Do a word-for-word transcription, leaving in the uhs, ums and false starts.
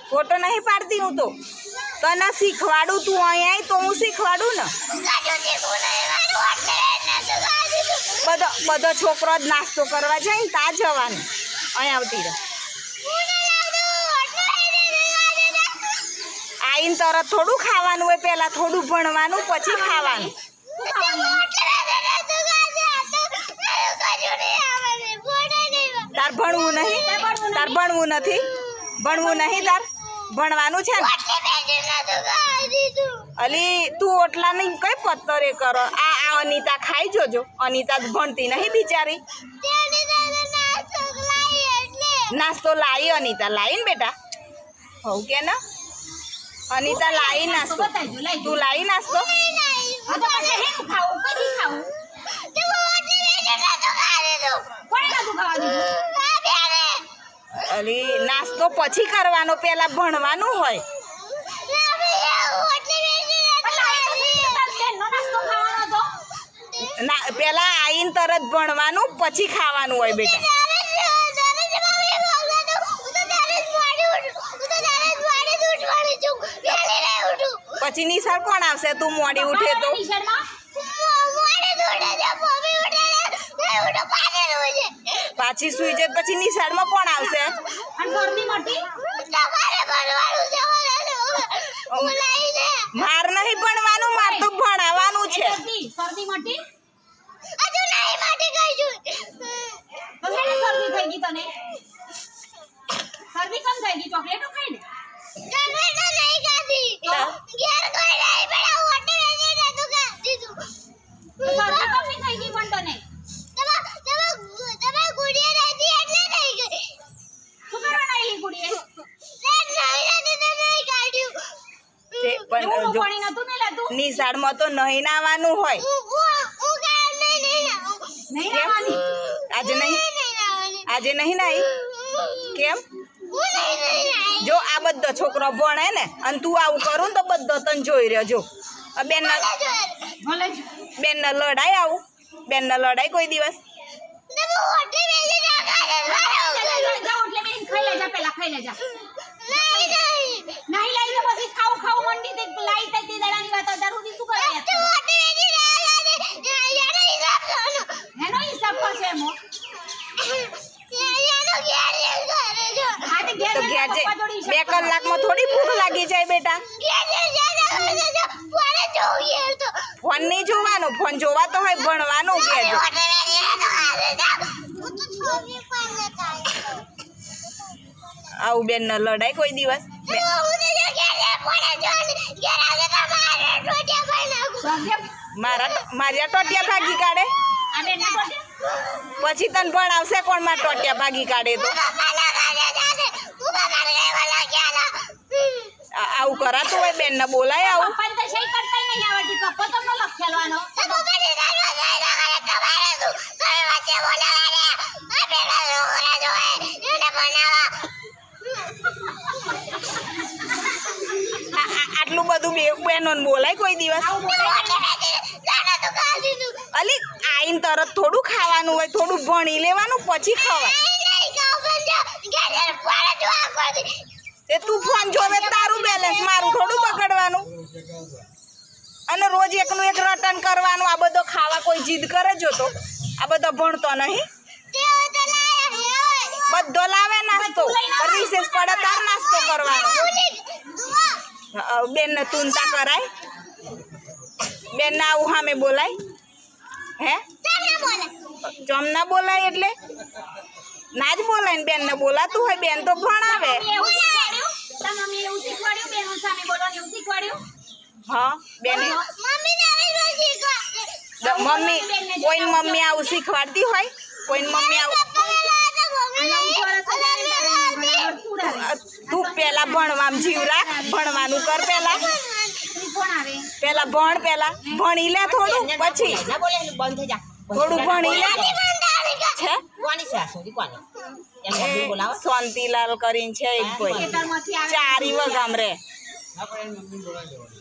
photo नहीं पाड़ती हूँ तो तने शीखवाड़ू तू अहीं आई तो हूँ शीखवाड़ू ने बधो बधो छोकरो ज नास्तो करवा जाए ने ता जवानुं अहीं आवती रह आईने तरत थोड़ू खावानुं होय पहेला थोड़ू भणवानुं पछी खावानुं तार भणवुं नहीं तार भणवुं नथी भणवुं नहीं तार भणवानुं छे ने अली तू ओटला नहीं कई पत्तरे करो आ आ अनीता खाई जोजो अनीता भणती नहीं बिचारी नास्तो लाई अनीता लाई ने बेटा हो के ना अनीता लाई नास्तो तू लाई नास्तो अली नास्तो पछी करवानो पहला भणवानुं होय ना पहला आईने तरत भणवानुं पछी खावानुं होय बेटा पछी निशाळ कोण आवशे तू मोडी उठे तो पाછી સુઈ જાય પછી નિશાળમાં કોણ આવશે માર નહીં ભણવાનું માર તો ભણાવવાનું છે શરદી મટી હજુ નહીં મટી ગઈ છું તો કેને શરદી થઈ ગઈ તને શરદી કેમ થઈ ગઈ ચોકલેટો ખાઈ ને ચોકલેટો નહીં ખાધી ઘેર કોઈ નહીં બેડા ઓટે વેજી ને તો ખાધી તું શરદી કેમ નહીં થઈ ગઈ પણ તને निशाळ में तो नहीं नावानुं होय आज नहीं आज नहीं नाई केम जो आ बधो छोकरो भणे ने अने तू आवुं करूं तो बधो तने जोई रह्यो जो बेन बेन ने लड़ाई आवुं बेन ने लड़ाई कोई दिवस नहीं लाई तो बस खाऊ खाऊ मंडी ते लाई ते ते दड़ानी बात दारू दी सु करे तो ओटे वेजी यार हिसाब करो हेनो हिसाब करसे मो यानो घेर करे जो हां ते घेर बे कलाक में थोड़ी भूख लागी जाए बेटा फोन જોઈએ તો फोन नहीं જોવાનો फोन જોવા તો હોય ભણવાનું કેજો આવું બેન ન લડાય કોઈ દિવસ મારા મારિયા ટોટિયા ભાગી કાઢે પછી તને ભણાવશે કોણ મારા ટોટિયા ભાગી કાઢે તો આવું કરાતું હોય બેન ને બોલાય આવું आटलू बधु बेनो बोलाय कोई दिवस अली आईन तरत थोड़ू खावानुं होय थोड़ू भणी लेवानुं पछी खवाय ते तू फोन जोवे तारू बेलेंस मारू थोड़ू बगड़वानुं अने रोज एकनु एक रटन करवानुं आ बधो खावा कोई जिद करे जो तो आ बधो भणतो नहीं बधो लावे नास्तो रिसेस पड़े तार नास्तो करवानो बेन ने तूनता कराय बेन ना आऊ हामे बोलाय हे चम ना बोलाय એટલે ના જ બોલાય બેન ને બોલાતું હોય બેન તો ભણાવે મમ્મી એવું શીખવાડ્યું બેન સામે બોલવાનું એવું શીખવાડ્યું હા બેન મમ્મી તારે શું શીખવાડે મમ્મી કોઈ મમ્મી આવું શીખવાડતી હોય કોઈ મમ્મી આવું तू पहला भणवाम जीव राख भणवानुं कर पहला पहला भण पहला भणी ले थोड़ू पछी ना बोले बंद થઈ જા थोड़ू भणी ले छे कोनी છે સોરી કોની એમ મમ્મી બોલાવો શાંતિલાલ કરીને છે એક કોઈ ચારી વગામ રે આપણે મમ્મી બોલાવો